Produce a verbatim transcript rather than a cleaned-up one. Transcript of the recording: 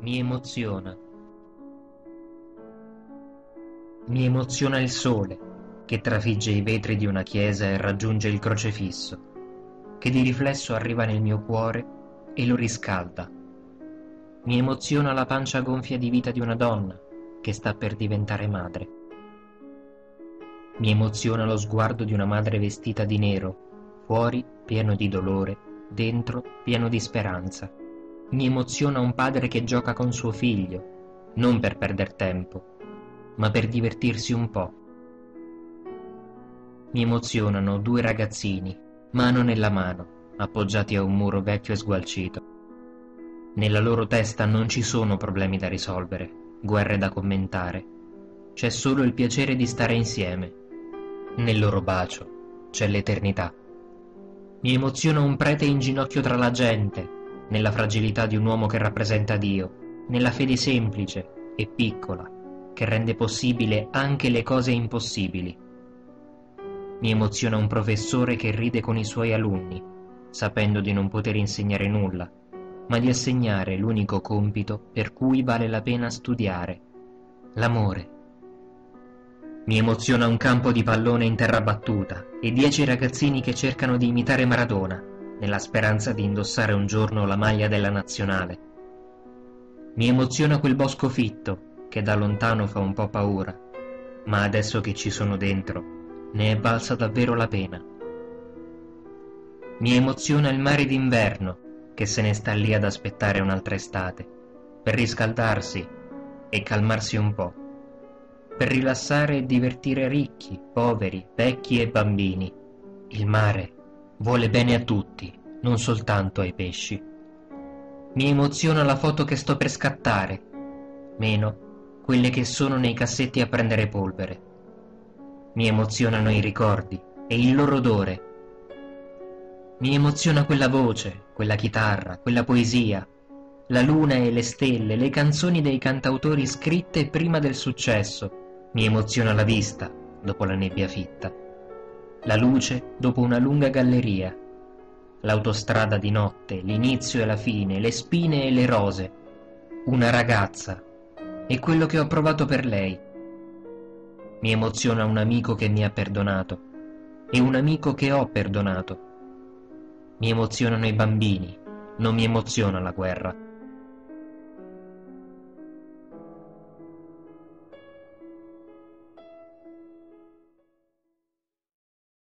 Mi emoziona. Mi emoziona il sole, che trafigge i vetri di una chiesa e raggiunge il crocefisso, che di riflesso arriva nel mio cuore e lo riscalda. Mi emoziona la pancia gonfia di vita di una donna che sta per diventare madre. Mi emoziona lo sguardo di una madre vestita di nero, fuori pieno di dolore, dentro pieno di speranza. Mi emoziona un padre che gioca con suo figlio, non per perder tempo, ma per divertirsi un po'. Mi emozionano due ragazzini, mano nella mano, appoggiati a un muro vecchio e sgualcito. Nella loro testa non ci sono problemi da risolvere, guerre da commentare. C'è solo il piacere di stare insieme. Nel loro bacio c'è l'eternità. Mi emoziona un prete in ginocchio tra la gente, nella fragilità di un uomo che rappresenta Dio, nella fede semplice e piccola, che rende possibile anche le cose impossibili. Mi emoziona un professore che ride con i suoi alunni, sapendo di non poter insegnare nulla, ma di assegnare l'unico compito per cui vale la pena studiare, l'amore. Mi emoziona un campo di pallone in terra battuta e dieci ragazzini che cercano di imitare Maradona, nella speranza di indossare un giorno la maglia della nazionale. Mi emoziona quel bosco fitto, che da lontano fa un po' paura, ma adesso che ci sono dentro, ne è valsa davvero la pena. Mi emoziona il mare d'inverno, che se ne sta lì ad aspettare un'altra estate, per riscaldarsi e calmarsi un po', per rilassare e divertire ricchi, poveri, vecchi e bambini. Il mare vuole bene a tutti, non soltanto ai pesci. Mi emoziona la foto che sto per scattare, meno quelle che sono nei cassetti a prendere polvere. Mi emozionano i ricordi e il loro odore. Mi emoziona quella voce, quella chitarra, quella poesia, la luna e le stelle, le canzoni dei cantautori scritte prima del successo. Mi emoziona la vista dopo la nebbia fitta, la luce dopo una lunga galleria, l'autostrada di notte, l'inizio e la fine, le spine e le rose, una ragazza e quello che ho provato per lei. Mi emoziona un amico che mi ha perdonato e un amico che ho perdonato. Mi emozionano i bambini, non mi emoziona la guerra.